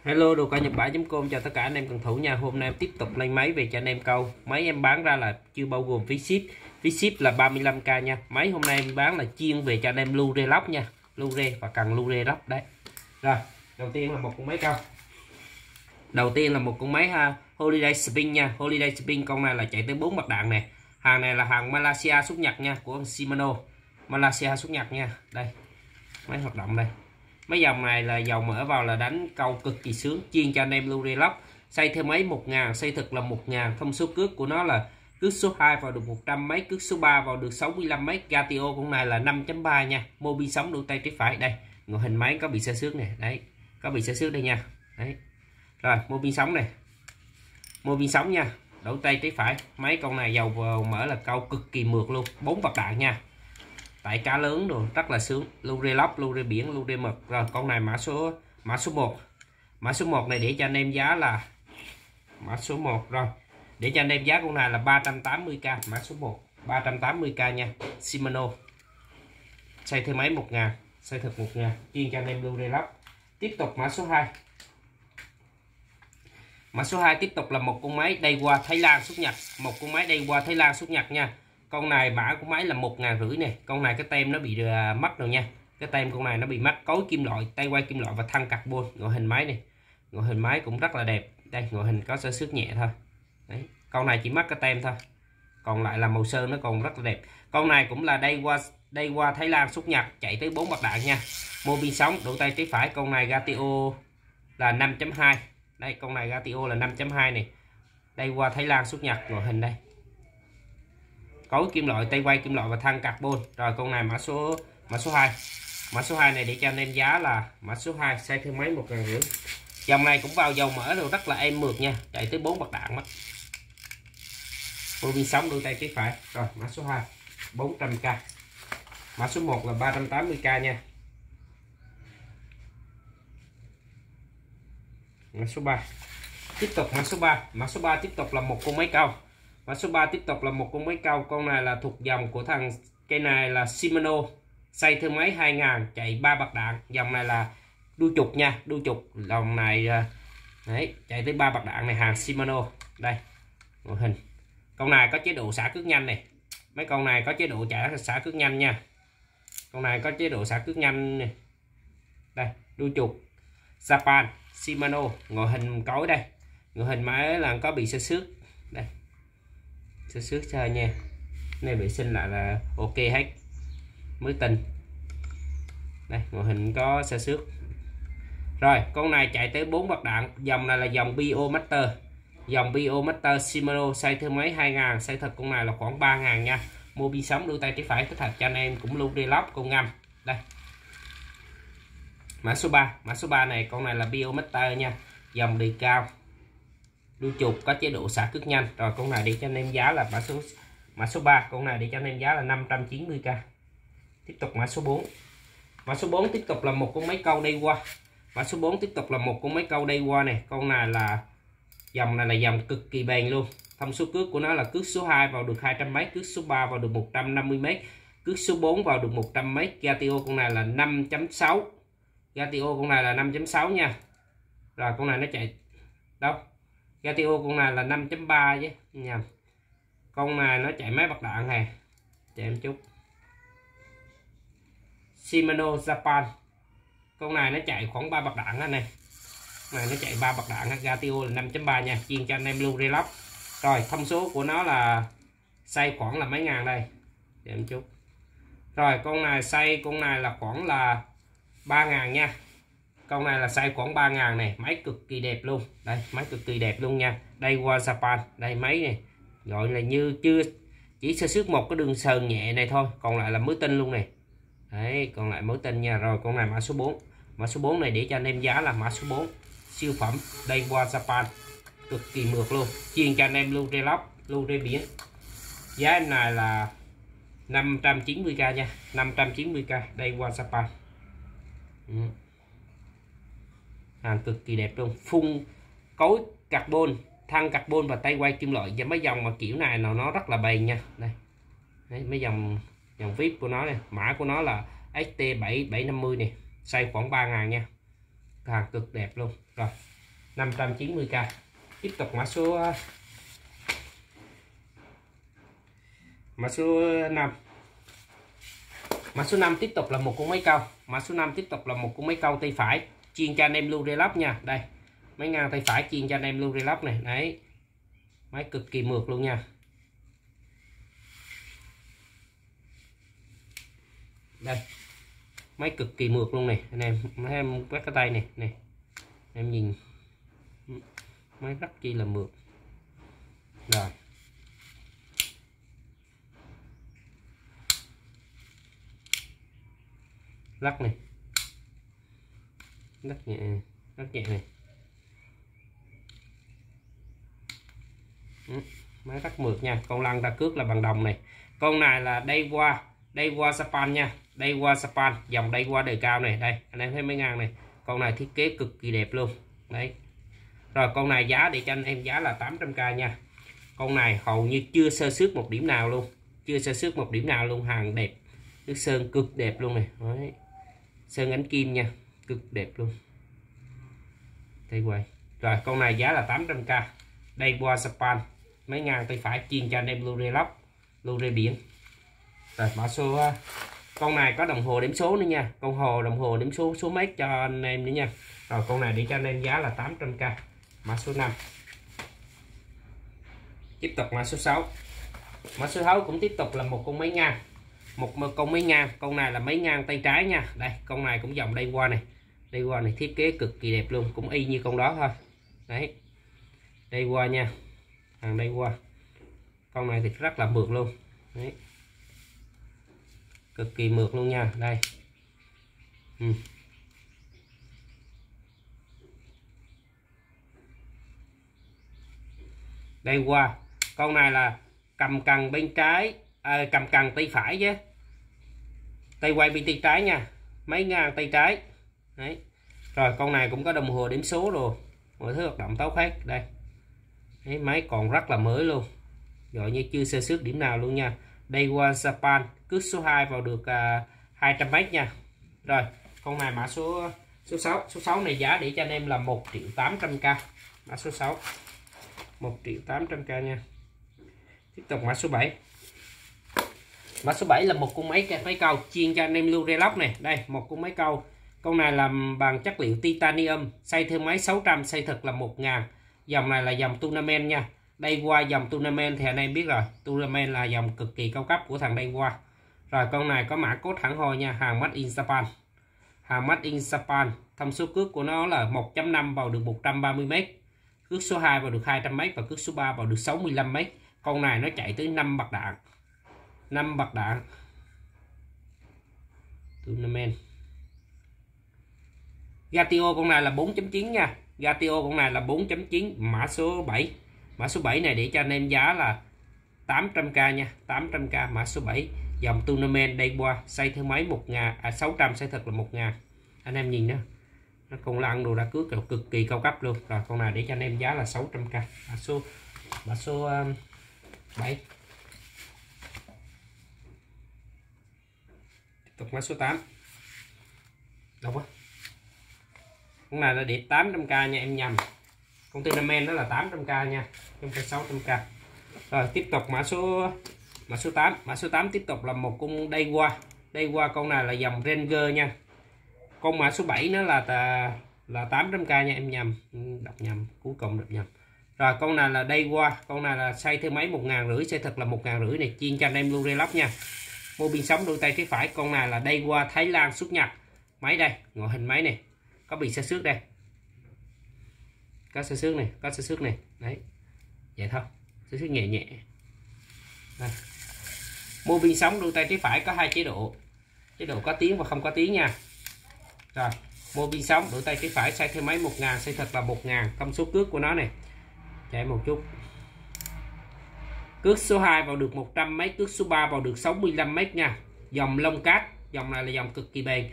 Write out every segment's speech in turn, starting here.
Hello, đồ cá Nhật Bãi.com chào tất cả anh em cần thủ nha. Hôm nay em tiếp tục lên máy về cho anh em câu. Máy em bán ra là chưa bao gồm phí ship. Phí ship là 35k nha. Máy hôm nay em bán là chuyên về cho anh em lưu rê lóc nha. Lưu rê và cần lưu rê lóc đấy. Rồi, đầu tiên là một con máy câu. Đầu tiên là một con máy Holiday Spin nha. Holiday Spin con này là chạy tới 4 bạc đạn nè. Hàng này là hàng Malaysia xuất Nhật nha, của Shimano. Malaysia xuất Nhật nha. Đây. Máy hoạt động đây. Mấy dòng này là dòng mở vào là đánh câu cực kỳ sướng, chuyên cho anh em lưu rê lóc. Xây theo máy 1000, xây thực là 1000. Thông số cước của nó là cước số 2 vào được 100 mấy, cước số 3 vào được 65 mấy. Gatio con này là 5.3 nha. Mô bi sóng đu tay trái phải đây. Ngoại hình máy có bị xơ xước này, đấy. Có bị xơ xước đây nha. Đấy. Rồi, mô bi sóng này. Mô bi sóng nha. Đổ tay trái phải. Máy con này dầu mở là câu cực kỳ mượt luôn, 4 bạc đạn nha. Tại cá lớn rồi rất là sướng, lưu rê lóc, lưu rê biển, lưu rê mực. Rồi con này mã số 1. Mã số 1 này để cho anh em giá là mã số 1 rồi. Để cho anh em giá con này là 380k, mã số 1 380k nha. Shimano. Xây theo máy 1000, xây thực 1000, chuyên cho anh em lưu rê lóc. Tiếp tục mã số 2. Mã số 2 tiếp tục là một con máy đây qua Thái Lan xuất Nhật, một con máy đây qua Thái Lan xuất Nhật nha. Con này mã của máy là 1.500 nè. Con này cái tem nó bị mất rồi nha. Cái tem con này nó bị mất, cối kim loại, tay quay kim loại và thân carbon. Ngoại hình máy này, ngoại hình máy cũng rất là đẹp. Đây, ngoại hình có xơ xước nhẹ thôi. Đấy, con này chỉ mất cái tem thôi. Còn lại là màu sơn nó còn rất là đẹp. Con này cũng là đây qua Thái Lan xuất Nhật, chạy tới 4 bạc đạn nha. Mô bi sóng, đổ tay trái phải. Con này Gatio là 5.2. Đây, con này Gatio là 5.2 này. Đây qua Thái Lan xuất Nhật, ngoại hình đây. Cối kim loại, tay quay kim loại và thân carbon. Rồi con này mã số 2. Mã số 2 này để cho anh em giá là mã số 2, xây theo máy 1.500. Dòng này cũng vào dầu mở rồi, rất là êm mượt nha, chạy tới 4 bạc đạn đó. Mô bi sóng đôi tay trái phải. Rồi mã số 2 400k. Mã số 1 là 380k nha. Mã số 3. Tiếp tục mã số 3. Mã số 3 tiếp tục là một con máy câu. Mã số 3 tiếp tục là một con máy câu. Con này là thuộc dòng của thằng, cây này là Shimano, xây theo máy 2000, chạy 3 bạc đạn. Dòng này là đuôi trục nha, đuôi trục. Dòng này đấy, chạy tới 3 bạc đạn này, hàng Shimano. Đây, ngoại hình. Con này có chế độ xả cước nhanh này. Mấy con này có chế độ xả cước nhanh nha. Con này có chế độ xả cước nhanh này. Đây, đuôi trục Japan Shimano, ngoại hình cối đây. Ngoại hình máy là có bị xơ xước. Đây. Xơ xước chơi nha. Này vệ sinh lại là ok hết, mới tinh. Đây, ngoại hình có xơ xước. Rồi con này chạy tới 4 bạc đạn. Dòng này là dòng Bio Master. Dòng Bio Master Shimano, xây theo máy 2000, xây thật con này là khoảng 3000 nha. Mô bi sóng đôi tay trái phải, thích hợp cho anh em cũng lưu rê lóc con ngâm. Đây, mã số 3. Mã số 3 này, con này là Bio Master nha. Dòng đi cao, đuôi trục, có chế độ xả cước nhanh. Rồi con này để cho anh em giá là mã số 3. Con này để cho anh em giá là 590k. Tiếp tục mã số 4. Mã số 4 tiếp tục là một con máy câu đây qua. Mã số 4 tiếp tục là một con máy câu đây qua này. Con này là dòng này là dòng cực kỳ bền luôn. Thông số cước của nó là cước số 2 vào được 200 mấy, cước số 3 vào được 150 mấy, cước số 4 vào được 100 mấy. Gatio con này là 5.6. Gatio con này là 5.6 nha. Rồi con này nó chạy đâu? Gatio con này là 5.3 chứ nhầm. Con này nó chạy mấy bạc đạn này, chạy em chút. Shimano Japan. Con này nó chạy khoảng 3 bạc đạn này. Này nó chạy 3 bạc đạn, Gatio là 5.3 nha, chuyên cho anh em lưu rê lóc. Rồi thông số của nó là xây khoảng là mấy ngàn đây, để em chút. Rồi con này xây, con này là khoảng là 3000 nha. Con này là xây khoảng 3000 này, máy cực kỳ đẹp luôn. Đây, máy cực kỳ đẹp luôn nha. Đây qua Japan, đây máy này gọi là như chưa, chỉ sơ xước một cái đường sờn nhẹ này thôi, còn lại là mới tinh luôn này. Đấy, còn lại mới tinh nha. Rồi con này mã số 4. Mã số 4 này để cho anh em giá là mã số 4, siêu phẩm đây qua Japan, cực kỳ mượt luôn, chuyên cho anh em lưu rê lóc, lưu rê biển. Giá em này là 590k nha, 590k đây qua Japan. Hàng cực kỳ đẹp luôn, phun cối carbon, thân carbon và tay quay kim loại. Và mấy dòng mà kiểu này nó rất là bền nha. Đây, đấy, mấy dòng VIP của nó này, mã của nó là ST7750 này, xây khoảng 3000 nha. Hàng cực đẹp luôn. Rồi 590k. Tiếp tục mã số 5. Mã số 5 tiếp tục là một con máy câu. Mã số 5 tiếp tục là một con máy câu tay phải chuyên cho anh em lưu relock nha. Đây, máy ngang tay phải chuyên cho anh em lưu relock này. Đấy, máy cực kỳ mượt luôn nha. Đây, máy cực kỳ mượt luôn này anh em quét cái tay này em nhìn, máy rất chi là mượt. Rồi, lắc này, lắc nhẹ này. Máy rất mượt nha. Con lăn ra cước là bằng đồng này. Con này là Daiwa Japan nha. Daiwa Japan, dòng Daiwa đời cao này. Đây anh em thấy máy ngang này, con này thiết kế cực kỳ đẹp luôn đấy. Rồi con này giá để cho anh em giá là 800k nha. Con này hầu như chưa sơ xước một điểm nào luôn, hàng đẹp, nước sơn cực đẹp luôn này. Đấy, sơn ánh kim nha, cực đẹp luôn. Đây quay. Rồi con này giá là 800k. Daiwa Japan, máy ngang tay phải chuyên cho anh em lưu relock, lưu re biển. Rồi mã số, con này có đồng hồ đếm số nữa nha, đồng hồ đếm số mét cho anh em nữa nha. Rồi con này để cho anh em giá là 800k. Mã số 5. Tiếp tục mã số 6. Mã số 6 cũng tiếp tục là một con máy ngang, con máy ngang. Con này là máy ngang tay trái nha. Đây, con này cũng dòng Daiwa này thiết kế cực kỳ đẹp luôn, cũng y như con đó thôi. Đấy, Daiwa nha, hàng Daiwa. Con này thì rất là mượt luôn. Đấy, cực kỳ mượt luôn nha. Đây, Daiwa. Con này là cầm cần bên trái, cầm cần tay phải chứ, tay quay bên tay trái nha, máy ngang tay trái. Đấy, rồi con này cũng có đồng hồ đếm số rồi, mọi thứ hoạt động tốt hết. Đây, đấy, máy còn rất là mới luôn, gọi như chưa sơ xước điểm nào luôn nha. Daiwa Japan, cước số 2 vào được 200m nha. Rồi con này mã số 6. Số 6 này giá để cho anh em là 1.800k. Mã số 6 1.800k nha. Tiếp tục mã số 7. Mã số 7 là một con máy câu chuyên cho anh em lưu relock này. Đây, một con máy câu. Con này làm bằng chất liệu titanium, xây theo máy 600, xây thực là 1000. Dòng này là dòng tournament nha. Daiwa dòng tournament thì anh em biết rồi, tournament là dòng cực kỳ cao cấp của thằng Daiwa. Rồi con này có mã code hãng hồi nha, hàng made in Japan. Hàng made in Japan. Thông số cước của nó là 1.5 vào được 130m, cước số 2 vào được 200m và cước số 3 vào được 65m. Con này nó chạy tới 5 bạc đạn. 5 bạc đạn. Tournament. Gatio con này là 4.9 nha. Gatio con này là 4.9. Mã số 7. Mã số 7 này để cho anh em giá là 800k nha. 800k mã số 7. Dòng tournament Daiwa, xây theo máy 600, xây thật là 1000. Anh em nhìn đó, nó còn lăn đồ đã cước cực kỳ cao cấp luôn. Rồi con này để cho anh em giá là 600k. Mã số 7. Tiếp tục mã số 8. Đâu quá. Con này là để 800k nha, em nhầm. Con tournament đó là 800k nha, không phải 600k. Rồi tiếp tục mã số 8. Mã số 8 tiếp tục là một con Daiwa. Con này là dòng Ranger nha. Con mã số 7 nó là 800k nha, em nhầm, đọc nhầm, cuối cùng đọc nhầm. Rồi con này là Daiwa. Con này là xây theo máy 1.500, xây thật là 1.500 này, chuyên cho anh em lưu relock nha. Mô pin sống đôi tay trái phải. Con này là Daiwa Thái Lan xuất nhập. Máy đây, ngoại hình máy này có bị sơ xước đây, có sơ xước này, đấy, vậy thôi, sơ xước nhẹ. Đây. Mô pin sống đôi tay trái phải có 2 chế độ có tiếng và không có tiếng nha. Rồi mô pin sống đôi tay trái phải, xây theo máy 1.000, xây thật là 1.000. Thông số cước của nó này, chạy một chút, cước số 2 vào được 100m, cước số 3 vào được 65m nha. Dòng lông cát, dòng này là dòng cực kỳ bền.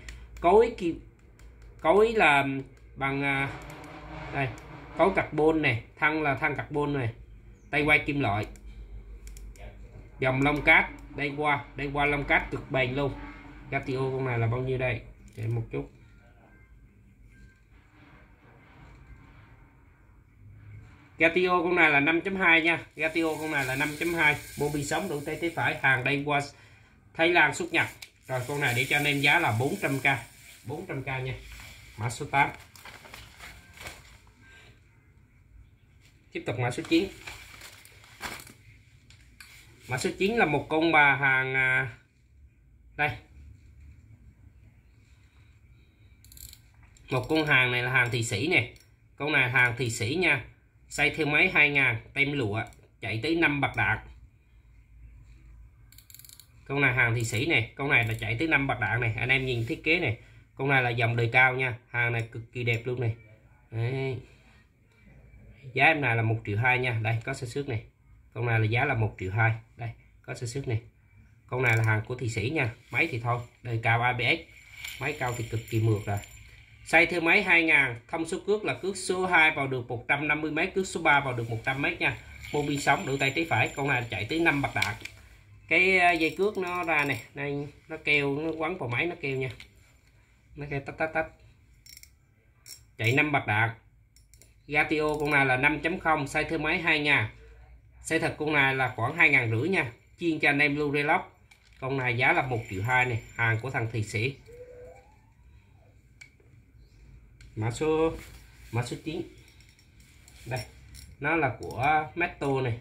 Cối là bằng đây, cối carbon này, thân là thân carbon này, tay quay kim loại. Dòng lông cát Daiwa lông cát cực bền luôn. Gatio con này là bao nhiêu đây, chạy một chút, Gatio con này là 5.2 nha. Gatio con này là 5.2. Mobi sống đủ tay phải, hàng đây qua Thái Lan xuất nhập. Rồi con này để cho anh em giá là 400k. 400k nha. Mã số 8. Tiếp tục mã số 9. Mã số 9 là một con bà hàng đây. Một con hàng này là hàng Thụy Sĩ nè. Con này hàng Thụy Sĩ nha. Xây theo máy 2000, tem lụa, chạy tới 5 bạc đạn. Con này hàng Thụy Sĩ nè, con này là chạy tới 5 bạc đạn này, anh em nhìn thiết kế này. Con này là dòng đời cao nha, hàng này cực kỳ đẹp luôn này. Đấy. Giá em này là 1,2 triệu nha, đây có xơ xước này. Con này là giá là 1,2 triệu, đây có xơ xước này. Con này là hàng của Thụy Sĩ nha, máy thì thôi, đời cao ABS, máy cao thì cực kỳ mượt rồi. Xây theo máy 2000, thông số cước là cước số 2 vào được 150m, cước số 3 vào được 100m nha. Mobi sống đủ tay trái phải, con này chạy tới 5 bạc đạn. Cái dây cước nó ra này, đây nó kêu, nó quấn vào máy nó kêu nha. Nó kêu tách tách tách. Chạy 5 bạc đạn. Gatio con này là 5.0, xây theo máy 2000. Xây thật con này là khoảng 2.500 nha. Chuyên cho anh em lưu relock. Con này giá là 1,2 triệu này, hàng của thằng Thụy Sĩ. Mã số 9. Đây, nó là của Metto này.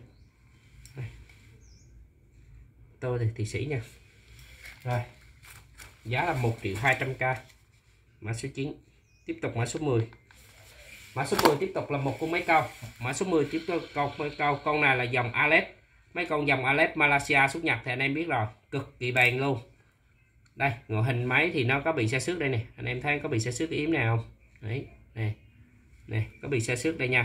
Tôi thì Thụy Sĩ nha. Rồi. Giá là 1.200.000. Mã số 9. Tiếp tục mã số 10. Mã số 10 tiếp tục là một con máy câu. Mã số 10 tiếp tục con máy câu. Con này là dòng Alex. Mấy con dòng Alex Malaysia xuất nhập thì anh em biết rồi, cực kỳ bền luôn. Đây, ngoại hình máy thì nó có bị xe xước đây nè. Anh em thấy có bị xe xước cái yếm nào không? Đấy, này. Này, có bị xe xước đây nha.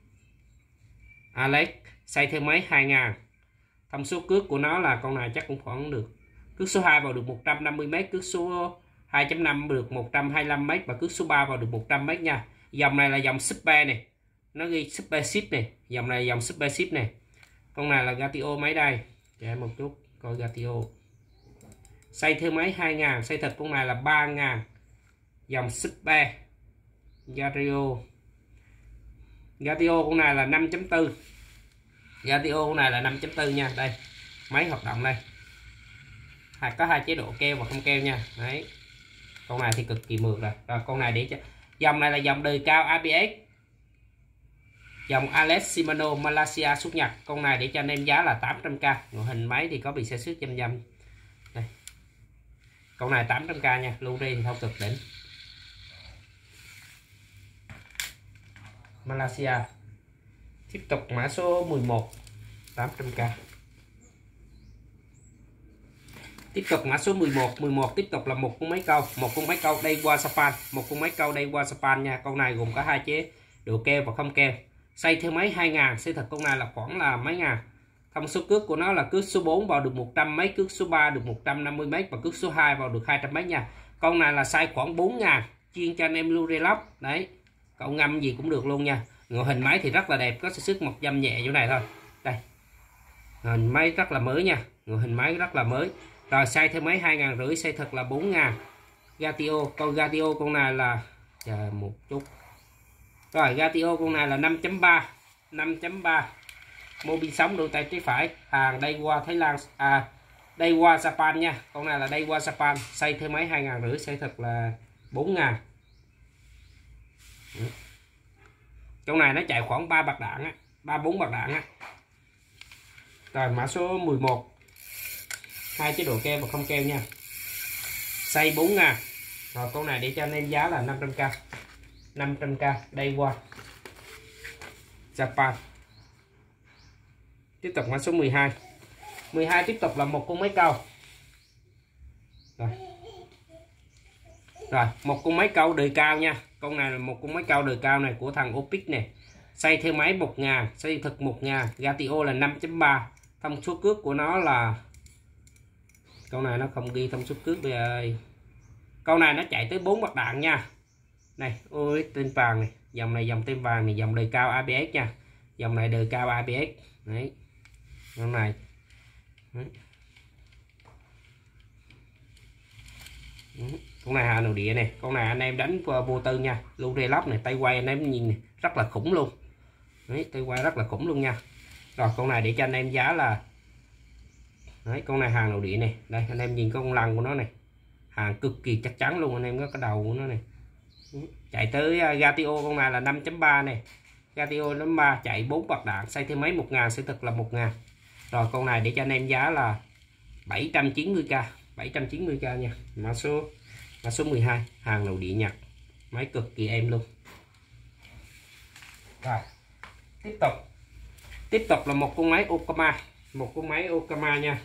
Alex xây theo máy 2000. Thông số cước của nó là con này chắc cũng khoảng được. Cước số 2 vào được 150m, cước số 2.5 được 125m và cước số 3 vào được 100m nha. Dòng này là dòng Super này. Nó ghi Super Ship này, dòng này là dòng Super Ship này. Con này là Gatio máy đây. Cho em một chút coi Gatio. Xây theo máy 2000, xây thật con này là 3000. Dòng Super Gatio. Gatio con này là 5.4. Gatio con này là 5.4 nha. Đây, máy hoạt động đây. Có hai chế độ keo và không keo nha. Đấy. Con này thì cực kỳ mượt rồi. Rồi con này để cho dòng này là dòng đời cao ABS. Dòng Alex Shimano Malaysia xuất nhập. Con này để cho anh em giá là 800k. Ngoại hình máy thì có bị xe xước dăm dăm. Đây. Con này 800k nha, lưu ri thì thao cực đỉnh. Malaysia. Tiếp tục mã số 11, 800k. Tiếp tục mã số 11, 11 tiếp tục là một con máy câu, đây qua Japan, một con máy câu đây qua Japan nha. Con này gồm có hai chế độ keo và không keo. Xây theo máy 2000, xây thật con này là khoảng là mấy ngàn. Thông số cước của nó là cước số 4 vào được 100 mấy, cước số 3 được 150m và cước số 2 vào được 200m nha. Con này là size khoảng 4000, chuyên cho anh em lưu relock. Đấy. Cậu ngâm gì cũng được luôn nha. Ngoại hình máy thì rất là đẹp, có sức một dăm nhẹ chỗ này thôi. Đây. Ngoại hình máy rất là mới nha, ngoại hình máy rất là mới. Rồi size theo máy 2.500, size thật là 4000. Gatio, con Gatio con này là chờ một chút. Rồi Gatio con này là 5.3, 5.3. Mobi sống đôi tay trái phải, hàng đây qua Thái Lan, đây qua Japan nha. Con này là đây qua Japan, xây theo máy 2.500, xây thật là 4000. Con này nó chạy khoảng 3 bạc đạn á, 3-4 bạc đạn á. Rồi mã số 11. Hai chế độ keo và không keo nha. Xây 4000. Rồi con này để cho anh em giá là 500k. 500k đây qua Japan. Tiếp tục mã số 12. 12 tiếp tục là một con máy câu. Rồi, một con máy câu đời cao nha. Con này là một con máy câu đời cao này của thằng Opic này. Xây theo máy 1000, xây thực 1000, Gatio là 5.3. Thông số cước của nó là con này nó không ghi thông số cước bây giờ. Con này nó chạy tới 4 bạc đạn nha. Này, ôi tên vàng này, dòng này dòng tên vàng này, dòng đời cao ABS nha. Dòng này đời cao ABS. Đấy. Con này. Đấy. Con này hàng nội địa này, con này anh em đánh vô tư nha, lưu relock này, tay quay anh em nhìn này, rất là khủng luôn. Đấy, tay quay rất là khủng luôn nha. Rồi con này để cho anh em giá là, đấy, con này hàng nội địa này. Đây anh em nhìn con lằn của nó này, hàng cực kỳ chắc chắn luôn anh em, có cái đầu của nó này. Chạy tới Gatio con này là 5.3 này, Gatio 5.3 chạy 4 bạc đạn, xây thêm mấy 1.000 sẽ thực là 1.000. Rồi con này để cho anh em giá là 790k, 790k nha. Mã số 12, hàng nội địa Nhật, máy cực kỳ êm luôn. Rồi tiếp tục là một con máy Okama, một con máy Okama nha,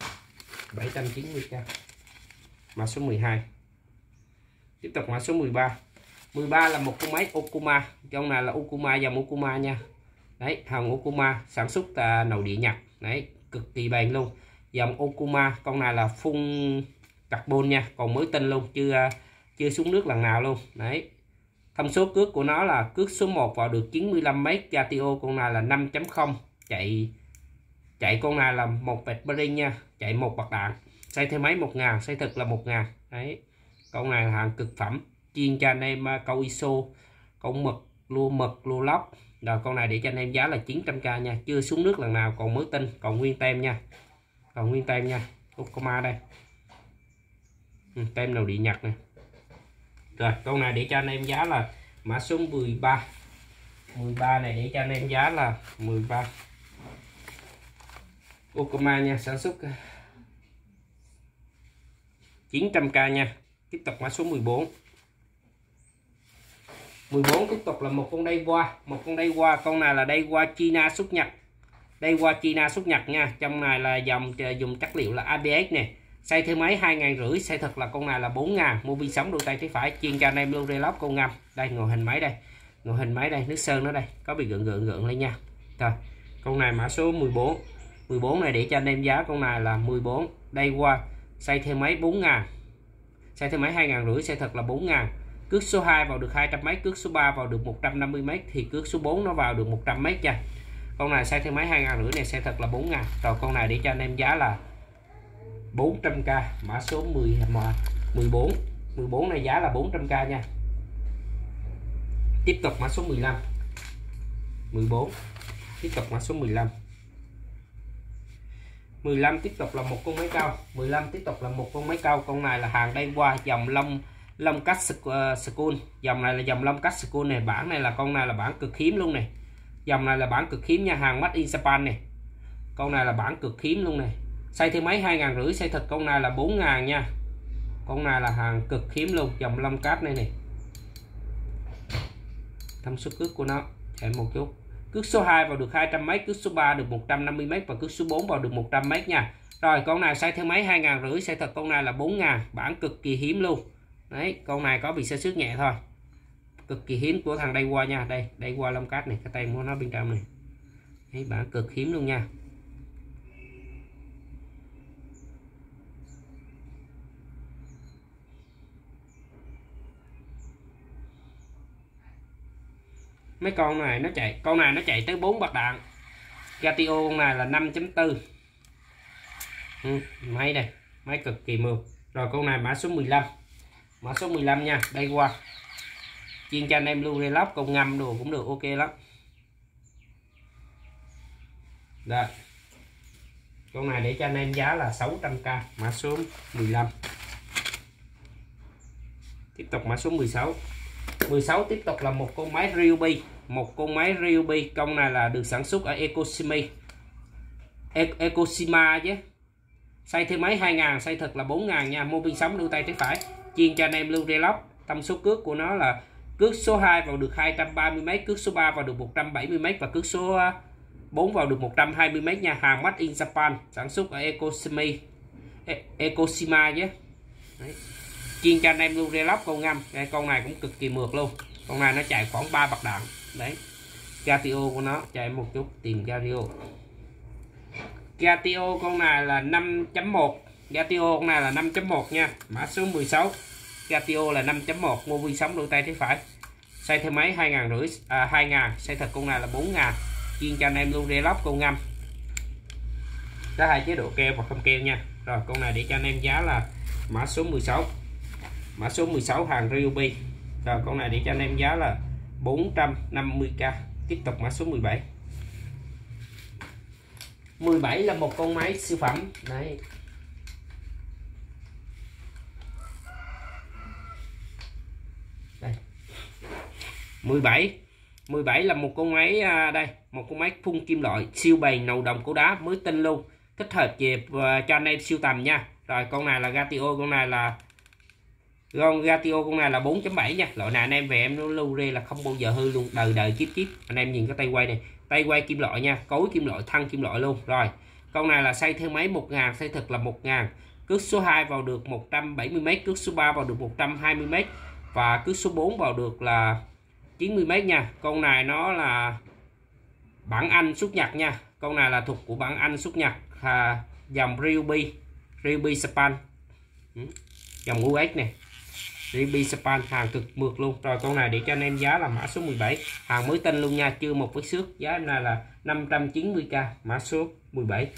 790k, mã số 12. Tiếp tục mã số 13. 13 là một con máy Okuma, trong này là Okuma, dòng Okuma nha. Đấy, hàng Okuma sản xuất nội địa Nhật. Đấy, cực kỳ bền luôn. Dòng Okuma, con này là phun carbon nha, còn mới tinh luôn, chưa xuống nước lần nào luôn. Đấy. Thông số cước của nó là cước số 1 vào được 95 m, Gatio con này là 5.0, chạy con này là một vẹt bearing nha, chạy một bạc đạn, xây thêm máy 1.000, xây thực là 1.000. Đấy, con này là hàng cực phẩm, chuyên cho anh em câu ISO, câu mực, lua lóc. Rồi con này để cho anh em giá là 900k nha, chưa xuống nước lần nào, còn mới tinh, còn nguyên tem nha, còn nguyên tem nha. Okama đây, tem nội địa Nhật này. Rồi con này để cho anh em giá là mã số 13. 13 này để cho anh em giá là 13. Okama nha, sản xuất 900k nha. Tiếp tục mã số 14. 14 tiếp tục là một con Daiwa, con này là Daiwa China xuất Nhật. Daiwa China xuất Nhật nha. Trong này là dòng dùng chất liệu là ABS nè. Xây thêm máy 2.500, xây thật là con này là 4.000, mua bi sống đôi tay trái phải, chuyên cho anh em luôn reload con ngâm. Đây ngồi hình máy đây. Ngồi hình máy đây, nước sơn nó đây, có bị gượng lên nha. Rồi, con này mã số 14. 14 này để cho anh em giá con này là 14. Daiwa xây thêm máy 4.000. Xây thêm máy 2.500, xây thật là 4.000. Cước số 2 vào được 200 m, cước số 3 vào được 150 m, thì cước số 4 nó vào được 100 m nha. Con này xây thêm máy 2.500 này, xây thật là 4.000. Rồi con này để cho anh em giá là 400k, mã số 14. 14 này giá là 400k nha. Tiếp tục mã số 15. 14. Tiếp tục mã số 15. 15 tiếp tục là một con máy cao. 15 tiếp tục là một con máy cao. Con này là hàng Daiwa dòng lông cắt school. Dòng này là dòng lông cắt school này. Bản này là con này là bản cực hiếm luôn này. Dòng này là bản cực hiếm nha, hàng made in Japan này. Con này là bản cực hiếm luôn này. Xây thêm máy 2.500, xây thật con này là 4.000 nha. Con này là hàng cực hiếm luôn, dòng lông cát này này. Thông số cước của nó chạy một chút. Cước số 2 vào được 200 m, cước số 3 được 150 m và cước số 4 vào được 100 m nha. Rồi con này xây thêm máy 2.500, xây thật con này là 4.000, bản cực kỳ hiếm luôn. Đấy, con này có bị sơ xước nhẹ thôi. Cực kỳ hiếm của thằng Daiwa nha. Đây, Daiwa lông cát này, cái tay của nó bên trong này. Đấy, bản cực hiếm luôn nha. Mấy con này nó chạy, con này nó chạy tới 4 bạc đạn. Gatio con này là 5.4. Máy đây, máy cực kỳ mượt. Rồi con này mã số 15. Mã số 15 nha, Daiwa. Chuyên cho anh em lưu reload công ngâm đồ cũng được, ok lắm. Đây. Con này để cho anh em giá là 600k, mã số 15. Tiếp tục mã số 16. 16 tiếp tục là một con máy Ryobi. Một con máy Ryobi, con này là được sản xuất ở Ecoshima chứ. Xây thêm máy 2.000, xây thật là 4.000 nha, mô pin sống đôi tay trái phải, chuyên cho anh em lưu reload. Thông số cước của nó là cước số 2 vào được 230 m, cước số 3 vào được 170 m và cước số 4 vào được 120 m nha, hàng made in Japan, sản xuất ở Ecoshima chứ. Đấy. Chuyên cho anh em luôn reload con ngâm. Đây, con này cũng cực kỳ mượt luôn. Con này nó chạy khoảng 3 bạc đạn. Đấy. Gatio của nó chạy một chút, tìm Gatio. Gatio con này là 5.1. Gatio con này là 5.1 nha. Mã số 16. Gatio là 5.1, mô vi sống đôi tay trái phải. Xây thêm máy 2.500, 2.000, xây thật con này là 4.000. Chuyên cho anh em luôn reload con ngâm. Có hai chế độ keo và không keo nha. Rồi con này để cho anh em giá là mã số 16. Mã số 16 hàng Ryobi. Rồi con này để cho anh em giá là 450k. Tiếp tục mã số 17. 17 là một con máy siêu phẩm đấy. Đây. 17 là một con máy đây, một con máy phun kim loại siêu bền nầu đồng cổ đá mới tinh luôn, thích hợp về cho anh em siêu tầm nha. Rồi con này là Gatio, con này là 4.7 nha. Loại này anh em về em nó lưu rê là không bao giờ hư luôn, đời kiếp. Anh em nhìn cái tay quay này, tay quay kim loại nha, cối kim loại, thân kim loại luôn. Rồi con này là xây theo máy 1000, xây thực là 1000, cước số 2 vào được 170m, cước số 3 vào được 120m và cước số 4 vào được là 90m nha. Con này nó là bản Anh xuất Nhật nha. Con này là thuộc của bản Anh xuất Nhật, dòng Ryobi Span, dòng UX này, Ryobi Span, hàng cực mượt luôn. Rồi con này để cho anh em giá là mã số 17, hàng mới tinh luôn nha, chưa một vết xước. Giá này là 590k, mã số 17.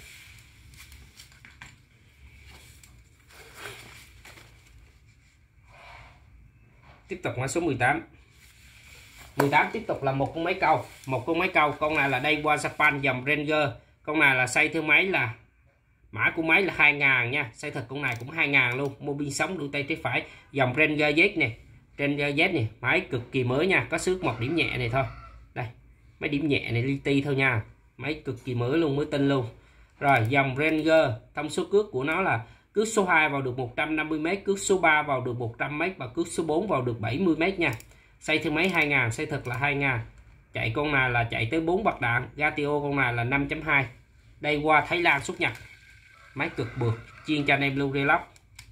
Tiếp tục mã số 18. 18 tiếp tục là một con máy câu, con này là Daiwa Japan dòng Ranger. Con này là xây theo máy là mã của máy là 2000 nha, xây thật con này cũng 2000 luôn, mô pin sống đuôi tay trái phải, dòng Ranger Z này, Ranger Z này, máy cực kỳ mới nha, có xước một điểm nhẹ này thôi. Đây, mấy điểm nhẹ này li ti thôi nha, máy cực kỳ mới luôn, mới tinh luôn. Rồi dòng Ranger, thông số cước của nó là cước số 2 vào được 150m, cước số 3 vào được 100m và cước số 4 vào được 70m nha. Xây theo máy 2000, xây thật là 2000. Chạy con này là chạy tới 4 bậc đạn. Gatio con này là 5.2. Đây qua Thái Lan xuất Nhật. Máy cực bược, chuyên cho anh em lưu relock.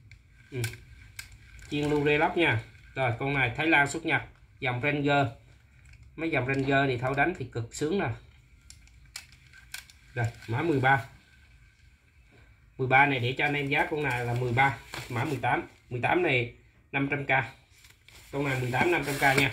Chuyên lưu relock nha. Rồi con này Thái Lan xuất Nhật, dòng Ranger. Mấy dòng Ranger thì thâu đánh thì cực sướng nè. Rồi mã 13. 13 này để cho anh em giá con này là 13. Mã 18. 18 này 500k. Con này 18 500k nha.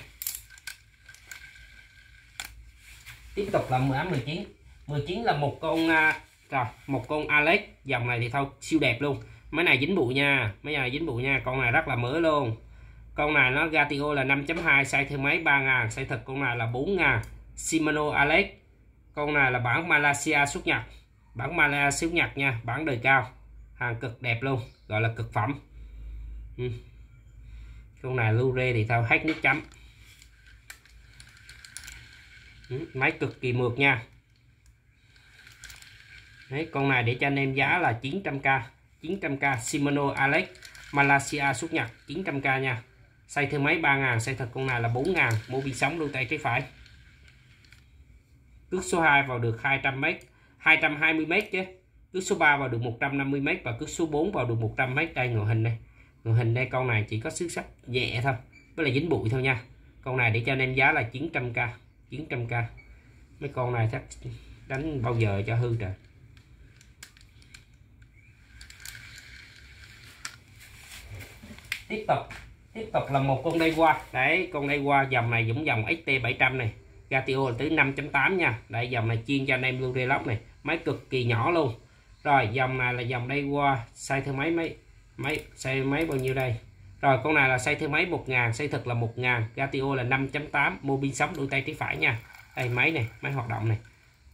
Tiếp tục là mã 19. 19 là một con một con Alex, dòng này thì thôi siêu đẹp luôn. Máy này dính bụi nha, con này rất là mới luôn. Con này nó Gatio là 5.2, xây theo máy 3000, xây thật con này là 4000. Shimano Alex. Con này là bản Malaysia xuất Nhật. Bản Malaysia xuất Nhật nha, bản đời cao. Hàng cực đẹp luôn, gọi là cực phẩm. Con này lưu rê thì tao hết nước chấm. Máy cực kỳ mượt nha. Đấy, con này để cho anh em giá là 900k. 900k Shimano Alex Malaysia xuất Nhật, 900k nha. Xây theo máy 3000, xây thật con này là 4000, mô pin sống đuôi tay trái phải. Cước số 2 vào được 200m, 220m chứ. Cước số 3 vào được 150m và cước số 4 vào được 100m. Đây ngoại hình đây. Ngoại hình đây, con này chỉ có xước sắt nhẹ thôi, với là dính bụi thôi nha. Con này để cho anh em giá là 900k. 900k. Mấy con này chắc đánh bao giờ cho hư trời. Tiếp tục là một con Daiwa. Đấy, con Daiwa dòng này giống dòng XT700 này. Gatio là tới 5.8 nha. Đây dòng này chuyên cho anh em lưu relock này, máy cực kỳ nhỏ luôn. Rồi dòng này là dòng Daiwa, xây theo máy xây máy bao nhiêu đây. Rồi con này là xây theo máy 1000, xây thực là 1000, Gatio là 5.8, mô pin sống đuôi tay trái phải nha. Đây máy này, máy hoạt động này.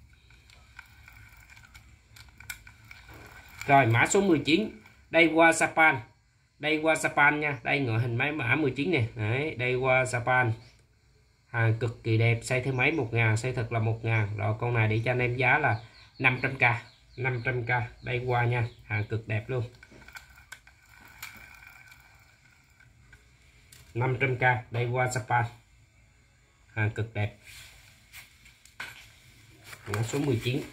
Rồi mã số 19, Daiwa Japan. Daiwa Japan nha. Đây ngoại hình máy mã 19 này. Đấy, Daiwa Japan. Hàng cực kỳ đẹp, xây theo máy 1000, xây thực là 1000. Rồi con này để cho anh em giá là 500k. 500k Daiwa nha, hàng cực đẹp luôn. 500k Daiwa Japan. Hàng cực đẹp. Mã số 19.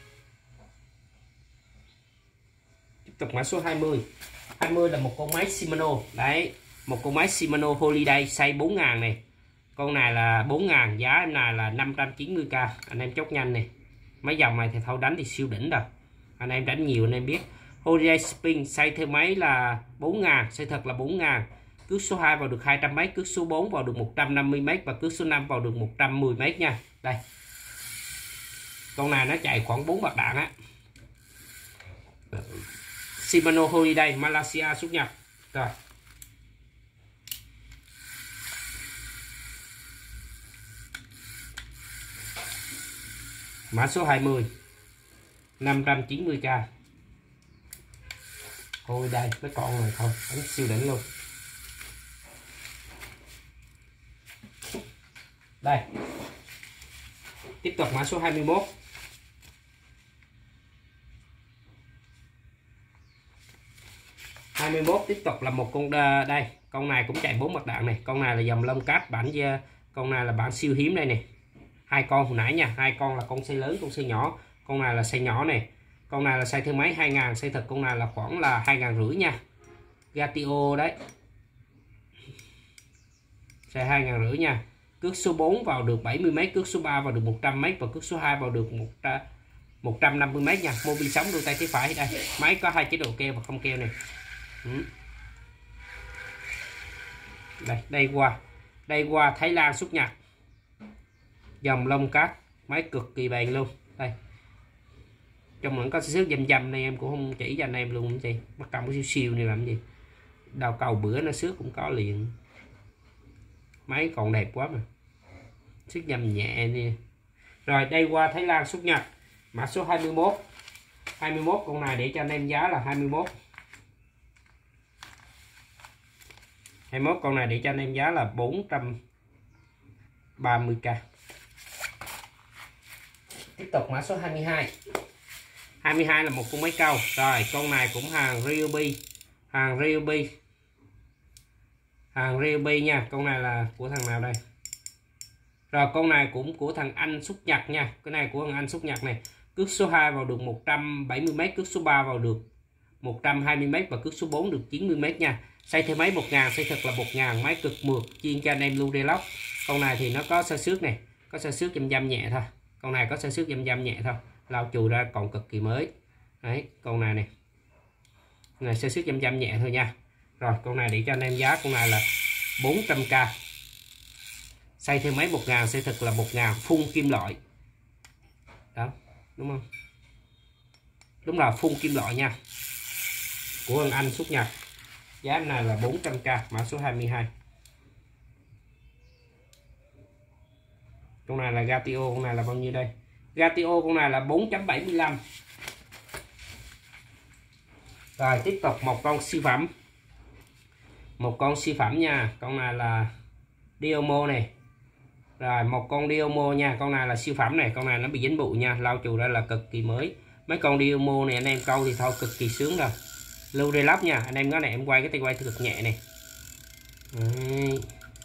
Tiếp tục mã số 20. 20 là một con máy Shimano. Đấy, một con máy Shimano Holiday size 4000 này. Con này là 4000, giá này là 590k. Anh em chốt nhanh này. Mấy dòng này thì thâu đánh thì siêu đỉnh rồi. Anh em đánh nhiều anh em biết. Holiday Spin xây theo máy là 4000, xây thật là 4000. Cước số 2 vào được 200m, cước số 4 vào được 150m và cước số 5 vào được 110m nha. Đây. Con này nó chạy khoảng 4 bạc đạn á. Shimano Holiday Malaysia xuất Nhật. Rồi. Mã số 20 590k. Ôi đây mấy con này thôi, đánh siêu đỉnh luôn. Đây. Tiếp tục mã số 21. 21 tiếp tục là một con đây, con này cũng chạy 4 mặt đạn này, con này là dòng lông cát bản, con này là bản siêu hiếm đây này. Hai con hồi nãy nha, hai con là con size lớn, con size nhỏ, con này là size nhỏ này, con này là size thứ mấy 2000, size thật con này là khoảng là 2.500 nha. Gatio đấy, size 2.500 nha. Cước số 4 vào được 70m, cước số 3 vào được 100m và cước số 2 vào được 150m nha. Mô vi sóng đôi tay trái phải đây. Máy có 2 chế độ keo và không keo này. Đây qua Thái Lan xuất Nhật, dòng lông cát, máy cực kỳ bền luôn. Đây trong vẫn có xước dăm này, em cũng không chỉ cho anh em luôn chị, bắt cầm cái siêu này làm gì, đào cầu bữa nó xước cũng có liền. Máy còn đẹp quá mà, xước dăm nhẹ nè. Rồi đây qua Thái Lan xuất Nhật, mã số 21. 21 con này để cho anh em giá là 21 con này để cho anh em giá là 430k. Tiếp tục mã số 22. 22 là một con máy câu. Rồi con này cũng hàng Ryobi nha. Con này là của thằng nào đây? Rồi con này cũng của thằng Anh xuất Nhật nha. Cái này của thằng Anh xuất Nhật này. Cước số 2 vào được 170m, cước số 3 vào được 120m và cước số 4 được 90m nha. Size theo máy 1000, size thật là 1000, máy cực mượt, chuyên cho anh em lưu relock. Con này thì nó có xơ xước này, có xơ xước dăm nhẹ thôi. Con này có xơ xước dăm nhẹ thôi, lau chùi ra còn cực kỳ mới. Đấy, con này này. Con này xơ xước dăm nhẹ thôi nha. Rồi con này để cho anh em giá con này là 400k. Size theo máy 1000, size thật là 1000, phun kim loại. Đó, đúng không? Đúng là phun kim loại nha. Của anh xuất Nhật. Giá này là 400k, mã số 22. Con này là Gatio, con này là bao nhiêu đây? Gatio con này là 4.75. Rồi tiếp tục một con siêu phẩm. Một con siêu phẩm nha, con này là Diomo này. Rồi một con Diomo nha, con này là siêu phẩm này, con này nó bị dính bụi nha, lau chùi ra là cực kỳ mới. Mấy con Diomo này anh em câu thì thôi cực kỳ sướng rồi. Lưu relock nha, anh em có này em quay cái tay quay cực nhẹ này. Đấy.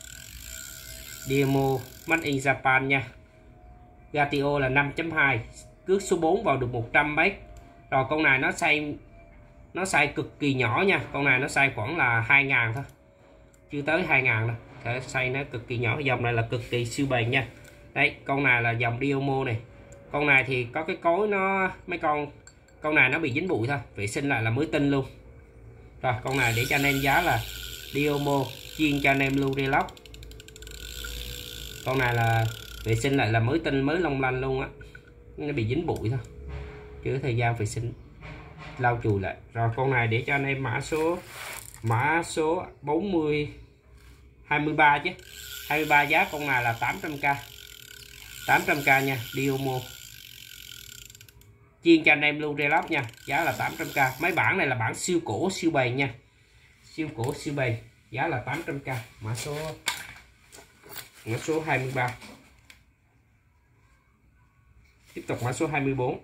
Diomo made in Japan nha. Gatio là 5.2, cước số 4 vào được 100m. Rồi con này nó size cực kỳ nhỏ nha, con này nó size khoảng là 2000 thôi, chưa tới 2000 đâu. Cái size nó cực kỳ nhỏ, dòng này là cực kỳ siêu bền nha. Đấy, con này là dòng Diomo này. Con này thì có cái cối nó mấy con này nó bị dính bụi thôi, vệ sinh lại là mới tinh luôn. Rồi con này để cho anh em giá là Diomo, chuyên cho anh em lưu relock. Con này là vệ sinh lại là mới tinh, mới long lanh luôn á, nó bị dính bụi thôi, chưa thời gian vệ sinh lau chùi lại. Rồi con này để cho anh em mã số 23 chứ, 23 giá con này là 800k. 800k nha, Diomo, chuyên cho anh em lưu relock nha, giá là 800k. Mấy bản này là bản siêu cổ siêu bền nha, siêu cổ siêu bền, giá là 800k, mã số 23. Tiếp tục mã số 24.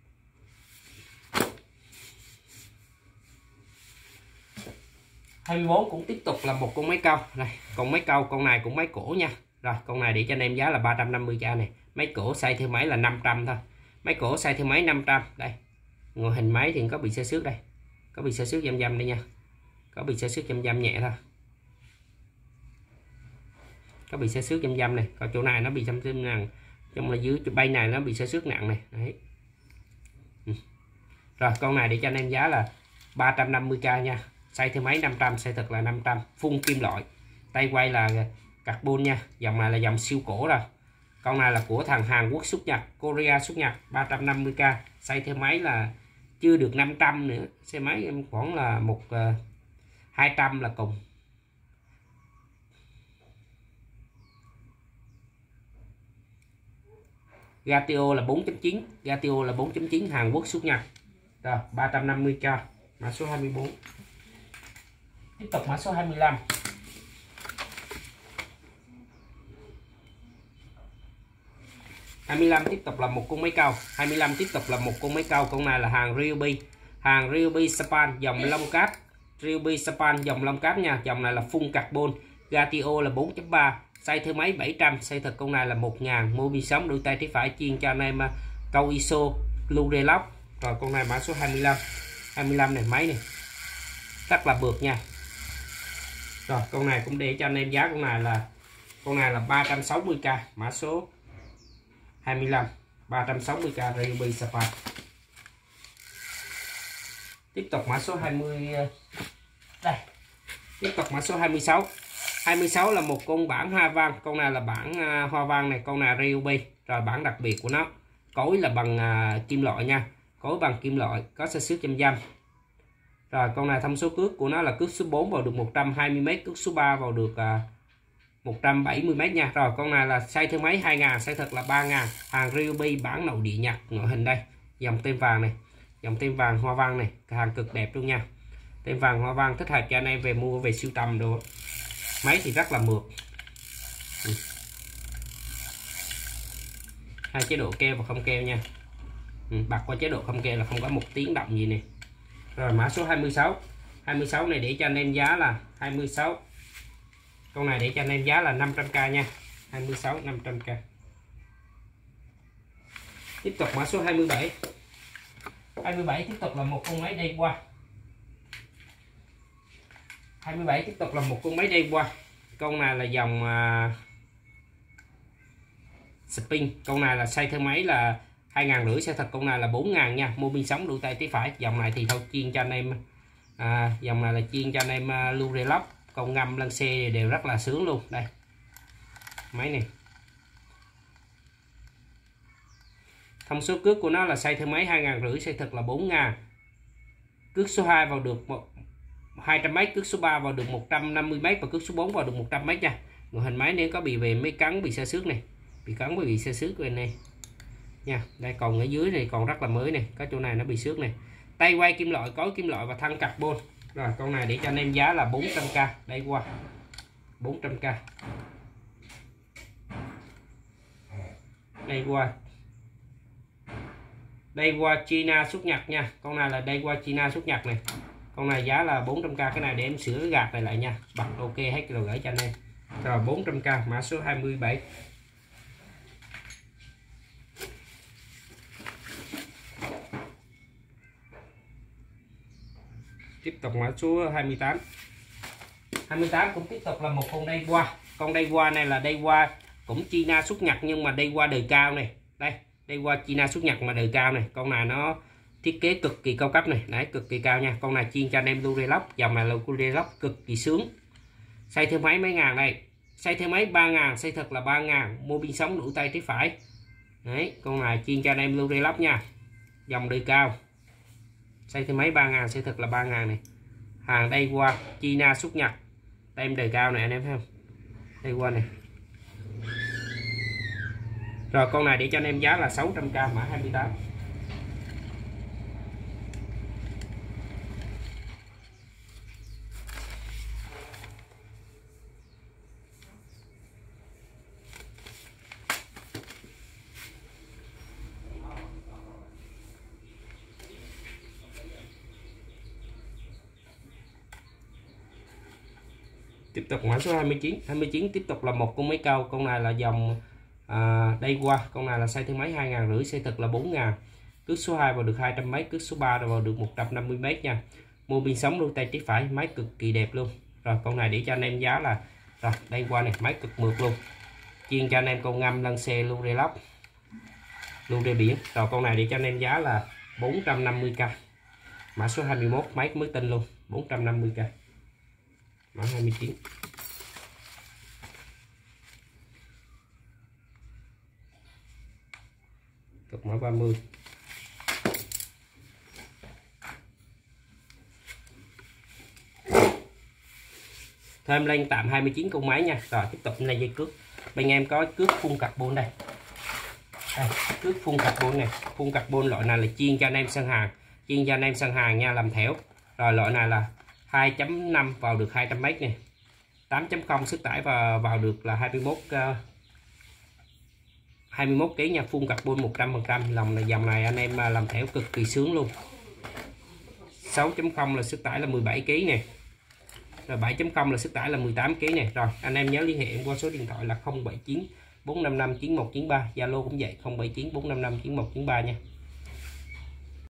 24 cũng tiếp tục là một con máy câu này, con máy câu con này cũng máy cổ nha. Rồi con này để cho anh em giá là 350k này. Máy cổ size theo máy là 500 thôi, máy cổ size theo máy 500. Đây ngoại hình máy thì có bị xơ xước đây, có bị xơ xước dăm đây nha, có bị xơ xước dăm nhẹ thôi, có bị xơ xước dăm này. Còn chỗ này nó bị dăm nặng, trong là dưới bay này nó bị xơ xước nặng này. Đấy. Rồi con này để cho anh em giá là 350k nha, size theo máy 500, size thật là 500, phun kim loại, tay quay là carbon nha. Dòng này là dòng siêu cổ rồi. Con này là của thằng Hàn Quốc xuất Nhật, Korea xuất Nhật, 350k, size theo máy là chưa được 500 nữa, xe máy em khoảng là 200 là cùng. Gatio là 4.9, Gatio là 4.9 Hàn Quốc xuất Nhật. Rồi 350k, mã số 24. Tiếp tục mã số 25. 25 tiếp tục là một con máy câu. 25 tiếp tục là một con máy câu. Con này là hàng Ryobi. Hàng Ryobi Japan dòng lông cáp. Ryobi Japan dòng lông cáp nha. Dòng này là full carbon. Gatio là 4.3. Size thử máy 700. Size thật con này là 1000. Mua bi sống đôi tay trái phải chuyên cho anh em câu ISO, Lure Lock. Rồi con này mã số 25. 25 này máy này. Rất là bược nha. Rồi con này cũng để cho anh em giá con này là 360k, mã số 25, 360k Ryobi Japan. Tiếp tục mã số 20. Đây. Tiếp tục mã số 26. 26 là một con bản hoa văn. Con này là bản hoa văn này, con này Ryobi. Rồi bản đặc biệt của nó, cối là bằng kim loại nha. Cối bằng kim loại, có xe xước chăm. Rồi con này thông số cước của nó là cước số 4 vào được 120m, cước số 3 vào được 170m nha. Rồi con này là size thử máy 2000, size thật là 3000. Hàng Ryobi bản nội địa Nhật, ngoại hình đây. Dòng tem vàng này, dòng tem vàng hoa văn này, hàng cực đẹp luôn nha. Tem vàng hoa văn thích hợp cho anh em về mua về sưu tầm đồ. Máy thì rất là mượt. Hai chế độ keo và không keo nha. Bật qua chế độ không keo là không có một tiếng động gì nè. Rồi mã số 26. 26 này để cho anh em giá là 26. Con này để cho anh em giá là 500k nha. 26 500k. Tiếp tục mã số 27. 27 tiếp tục là một con máy đây qua. 27 tiếp tục là một con máy đây qua. Con này là dòng spin. Con này là size thử máy là 2500, size thật con này là 4000 nha. Mua pin sống đu tay tí phải. Dòng này thì thôi chuyên cho anh em dòng này là chuyên cho anh em Lure Lock, con ngâm lăn xe đều rất là sướng luôn. Đây máy này, thông số cước của nó là size thử máy 2500, size thật là 4000. Cước số 2 vào được 200m, cước số 3 vào được 150m và cước số 4 vào được 100m nha. Ngoại hình máy nếu có bị về mấy cắn bị xe xước này, bị cắn với bị xe xước bên này nha. Đây còn ở dưới này còn rất là mới này, có chỗ này nó bị xước này. Tay quay kim loại, cối kim loại và thân carbon. Rồi con này để cho anh em giá là 400k. Đây qua 400k. Đây qua China xuất Nhật nha. Con này là đây qua China xuất Nhật này. Con này giá là 400k. Cái này để em sửa gạt này lại nha, bật ok hết rồi gửi cho anh em. Rồi 400k, mã số 27. Tiếp tục mã số 28. 28 cũng tiếp tục là một con đây qua. Con đây qua này là đây qua cũng China xuất Nhật nhưng mà đây qua đời cao này. Đây qua China xuất Nhật mà đời cao này. Con này nó thiết kế cực kỳ cao cấp này, đấy cực kỳ cao nha. Con này chuyên cho anh em Lure Lock, dòng này là Lure Lock cực kỳ sướng. Size theo máy mấy ngàn đây. Size theo máy 3000, size thật là 3000. Mua pin sống đủ tay trái phải. Đấy, con này chuyên cho anh em Lure Lock nha. Dòng đời cao. Size theo máy 3000, size thật là 3000 này. Hàng đây qua China xuất Nhật. Tem đời cao này anh em thấy không? Đây qua này. Rồi con này để cho anh em giá là 600k, mã 28. Tiếp tục mã số 29. 29 tiếp tục là một con máy câu. Con này là dòng đây qua. Con này là size thử máy 2500, size thật là 4000. Cước số 2 vào được 200m, cước số 3 vào được 150m nha. Mua pin sống đôi tay trái phải, máy cực kỳ đẹp luôn. Rồi con này để cho anh em giá là rồi đây qua này, máy cực mượt luôn. Chuyên cho anh em con ngâm lăn xe Lure Lock, Lure biển. Rồi con này để cho anh em giá là 450k. Mã số 21, máy mới tinh luôn, 450k. Mã 29. Tục mã 30. Thêm lên tạm 29 con máy nha. Rồi tiếp tục là dây cước. Bên em có cước full carbon đây. Đây, nước phun carbon này, phun carbon loại này là chiên cho anh em săn hàng, chiên cho anh em săn hàng nha, làm thẻo. Rồi loại này là 2.5 vào được 200m này, 8.0 sức tải và vào được là 21 kg nha, phun carbon 100%. Lòng là dòng này anh em làm thẻo cực kỳ sướng luôn. 6.0 là sức tải là 17 kg nè. Rồi 7.0 là sức tải là 18 kg nè. Rồi anh em nhớ liên hệ em qua số điện thoại là 079 455 9193, Zalo cũng vậy 079 455 9193 nha.